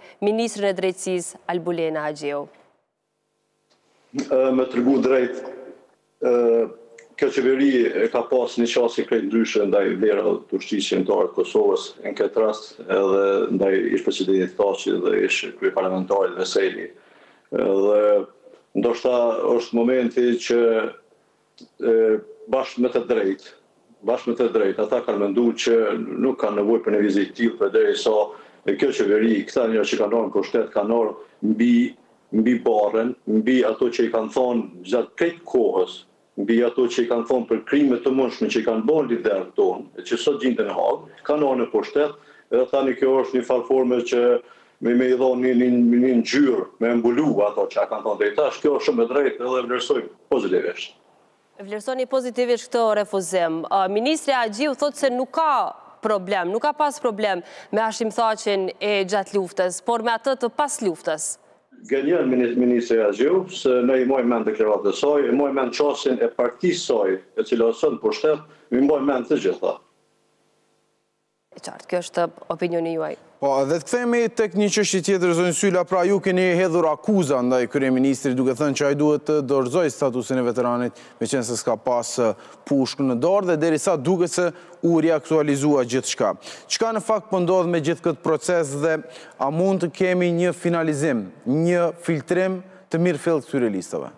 Ministrin e Drejtësisë Albulena Haxhiu. Me tregu drejt, kjo qeveri ka pas një qasje krejt ndryshe ndaj vlerave të ushtrisë shqiptare të Kosovës, në këtë rast edhe ndaj ish presidentit Thaçi dhe ish kryeparlamentarit Veseli. Dhe ndoshta është momenti që bashkë me të drejtë, ata kanë menduar që nuk kanë nevojë për një vizitë tillë përderisa kjo qeveri, këta njerëz që kanë ardhur në pushtet kanë ardhur mbi barren, mbi ato që i kanë thonë gjatë krejt kohës, mbi ato që i kanë thonë për krimet të mundshme që i kanë bërë liderët tonë, që sot gjenden në Hagë, kanë ardhur në pushtet, edhe tani kjo është një farforme që me i dhonë një ngjyrë, me mbulu ato që kanë thonë deri tash, kjo është shumë e drejtë edhe vlerësoj pozitivisht. Vlerësoni pozitivisht këtë refuzim. Ministri Haxhiu thotë se nuk ka problem, nuk ka pas problem me Hashim Thaçin e gjatë luftës, por me atë të pas luftës. Genial ministri Haxhiu, se ne i mojmë mend deklaratën e saj, i mojmë mend çastin e partisë saj, e cila është në pushtet, i mojmë mend të gjitha. E qartë, kjo është opinioni juaj. Po, dhe të kthehemi tek një çështje tjetër, zonjë Sylla, pra ju keni hedhur akuza ndaj kryeministrit duke thënë që ai duhet të dorëzojë statusin e veteranit, meqense s'ka pas pushkë në dorë dhe derisa duket se u riaktualizua gjithçka. Çka në fakt po ndodh me gjithë këtë proces dhe a mund të kemi një finalizim, një filtrim të mirëfillt këtyre listave?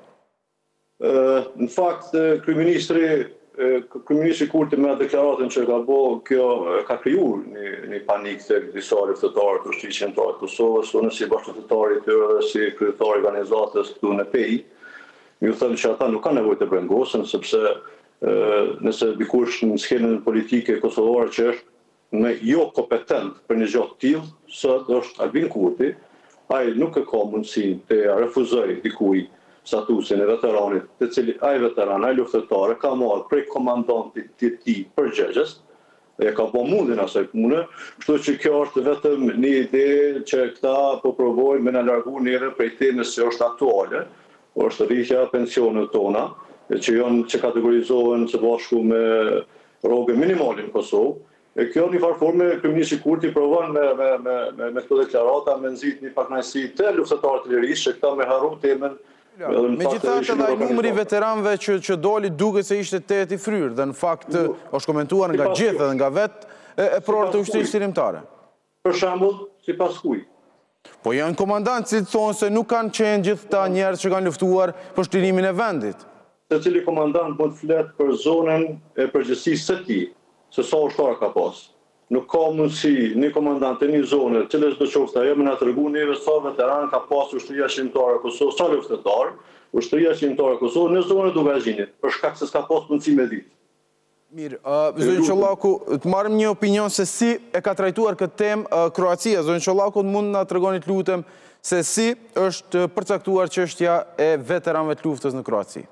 Në fakt, kryeministri Kurti me deklaratën që ka bërë, kjo ka krijuar një panik tek disa luftëtarë të ushtrisë shqiptare të Kosovës, unë si bashkëpunëtar i tyre dhe si kryetar i organizatës këtu në PEI, ju them që ata nuk kanë nevojë të brengosen, sepse nëse dikush në skenën politike kosovare që është me jo kompetent për një gjë të tillë, sot është Albin Kurti, ai nuk e ka mundësinë të refuzojë dikujt statusin e veteranit, të cili ai veteran, ai luftëtar ka marrë prej komandantit të tij përgjegjës, dhe ka bërë mundin asaj pune, kështu që kjo është vetëm një ide që këta po provojnë me na largu njëre prej temës që është aktuale, është rritja e pensionet tona, që kategorizohen së bashku me rrogën minimale në Kosovë. E kjo një farforme kryeministri Kurti provon me këto deklarata me nxit një pakënaqësi të luftëtarëve të lirisë që këta me harru temën. Megjithatë edhe ai numri veteranëve që doli duket se ishte 8 i fryrë dhe në fakt është komentuar nga gjithë dhe nga vetë e prorë të ushtrisë shërimtare. Për shembull, sipas kujt? Po janë komandantë që thonë se nuk kanë qenë gjithë ta njerëz që kanë luftuar për shtirimin e vendit. Secili komandant mund të flet për zonën e përgjegjësisë së tij, se sa ushtar ka pas. Nuk ka mundësi një komandant e një zone, cilës do qoftë ajo, me na tregu neve sa veteran ka pas ushtria shqiptare e Kosovës, sa luftëtar, ushtria shqiptare e Kosovës në zonën e Dugazhinit, për shkak se s'ka pas mundësi me ditë. Mirë, zonjë Çollaku, të marrim një opinion se si e ka trajtuar këtë temë Kroacia. Zonjë Çollaku, mund na tregoni të lutem se si është përcaktuar çështja e veteranëve të luftës në Kroaci.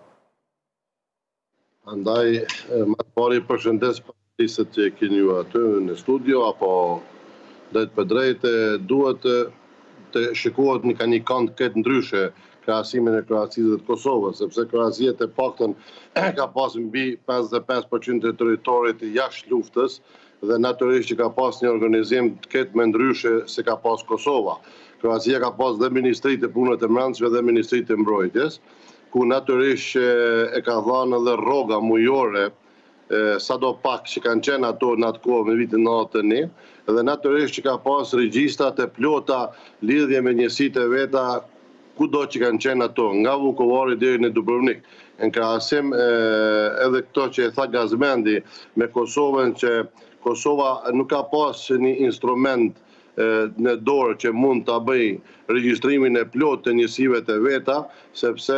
Andaj, më të pari përshëndes lisët që keni ju aty në studio, apo drejt për drejtë, duhet të shikohet një kant këtë ndryshe krahasimin e Kroacisë dhe të Kosovës, sepse Kroacia të paktën ka pas mbi 55% të territorit jashtë luftës dhe natyrisht që ka pas një organizim të ketë më ndryshe se ka pas Kosova. Kroacia ka pas dhe Ministritë e Punëve të Brendshme dhe Ministritë e Mbrojtjes, ku natyrisht e ka dhënë edhe rroga mujore sa do pak që kanë qenë ato në atë kohë me vitin 91, dhe natyrisht që ka pas regjistrat e plota lidhje me njësitë e veta kudo që kanë qenë ato, nga Vukovari deri në Dubrovnik. Në krahasim edhe këto që e tha Gazmendi me Kosovën, që Kosova nuk ka pas një instrument në dorë që mund të bëj regjistrimin e plot të njësive të veta, sepse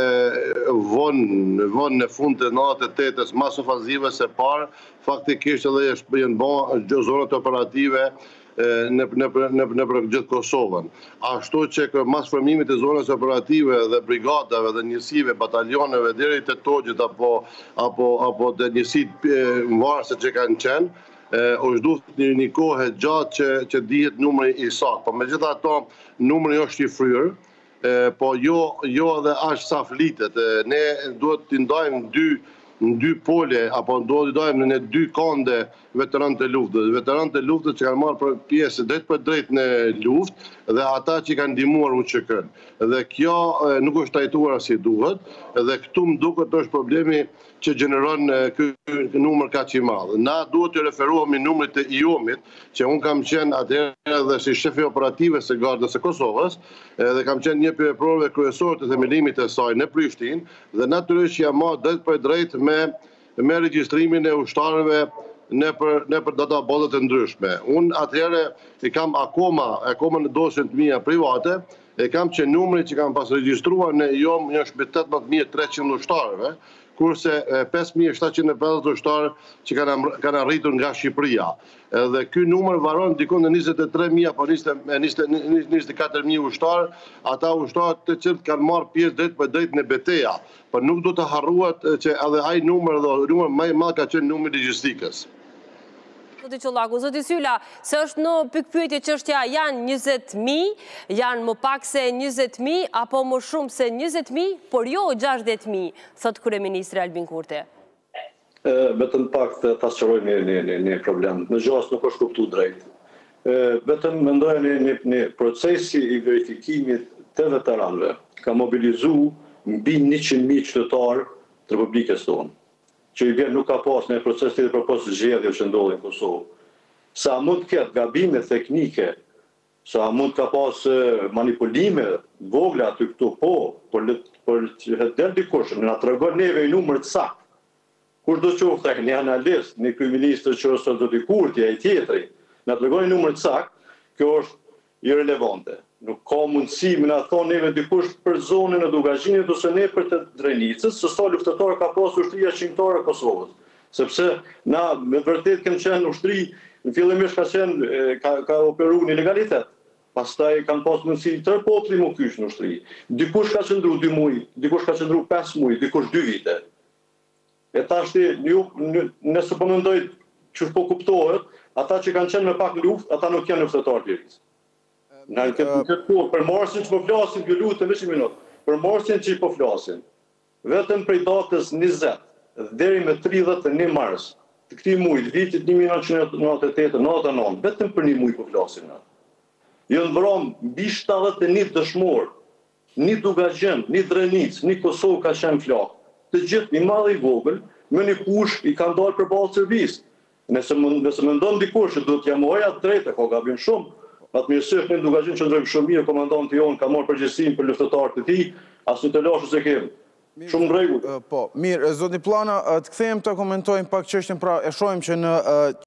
vonë në fund të 98-ës mas ofanzive se parë, faktikisht edhe janë bërë zonat operative në gjithë Kosovën. Ashtu që mas formimit të zonës operative dhe brigadave dhe njësive, batalioneve, deri të togjit apo të njësit varëse që kanë qenë, është duhet një kohë gjatë që dihet numri i saktë. Po megjithatë numri është i fryrë, po jo edhe aq sa flitet. Ne duhet të ndajmë në dy pole, apo do t'i dojmë në dy konde veteranët e luftës. Veteranët e luftës që kanë marrë pjesë drejt për drejt në luftë dhe ata që kanë ndihmuar UÇK-n. Dhe kjo nuk është trajtuar si duhet, dhe këtu më duket është problemi që gjeneron ky numër kaq i madh. Na duhet të referohemi numrit të IOM-it, që unë kam qenë atëherë dhe si shefi operative së Gardës së Kosovës, dhe kam qenë një prej provave kryesore të themelimit të saj në Prishtinë, dhe natyrisht që jam marrë drejt për drejt me regjistrimin e ushtarëve nëpër databazat e ndryshme. Unë atëherë i kam akoma në dosjen të mia private, e kam që numri që kam pas regjistruar në IOM është mbi 18.300 ushtarëve, kurse 5.750 ushtarë që kanë arritur nga Shqipëria. Dhe ky numër varon dikon në 23.000 apo 24.000 ushtarë, ata ushtarë të cilët kanë marrë pjesë drejt për drejt në betejë, por nuk do të harruat që edhe ai numër më i madh ka qenë numri i logjistikës. Zoti Çollaku, zoti Sylla, se është në pikpyetje çështja janë 20.000, janë më pak se 20.000 apo më shumë se 20.000, por jo 60.000, thot kryeministri Albin Kurti. Vetëm pak ta sqarojmë një problem. Në gjas nuk është kuptuar drejt. Vetëm mendoj në procesi i verifikimit të veteranëve ka mobilizuar mbi 100.000 qytetarë të Republikës tonë, që i vjen nuk ka pas në proces të propos zgjedhjeve që ndodhin në Kosovë. Sa mund të ketë gabime teknike, sa mund ka pas manipulime vogla aty këtu, por që del dikush na tregon neve një numër të saktë. Kur do të qoftë një analist, një kryeminist që është zoti Kurti ai tjetri, na tregon një numër të saktë, kjo është irelevante. Nuk ka mundësi me na thonë neve dikush për zonën e Dugazhinit ose ne për të Drenicës, se sa luftëtar ka pasur ushtria shqiptare e Kosovës. Sepse na me vërtet kemi qenë ushtri, në fillimisht ka operuar në ilegalitet. Pastaj kanë pas mundësi tërë populli më kysh në ushtri. Dikush ka qëndruar 2 muaj, dikush ka qëndruar 5 muaj, dikush 2 vite. E tashti nëse po mendoj që po kuptohet, ata që kanë qenë me pak luftë, ata nuk janë luftëtarë të rinj. Në këtë kohë, për morsin që po flasin, ju lutem vetëm një minutë, për morsin që po flasin, vetëm prej datës 20 deri me 31 mars të këtij muaji, vitit 1998-99, vetëm për një muaj po flasin. Janë vrarë mbi 71 dëshmorë, një Dugazhin, një Drenicë, një Kosovë ka qenë flak. Të gjithë i madh i vogël, me një push i kanë dalë përballë servisë. Nëse mendon dikush që do t'ja mohoja drejtë, ka gabim shumë. Atë mirësisht në Dugazhin që ndrojmë shumë mirë, komandanti jonë ka marrë përgjegjësinë për luftëtarët e tij, as në të lashë se kemi. Shumë rregull. Po, mirë, zoti Plana, të kthehemi të komentojmë pak çështjen, pra e shohim që në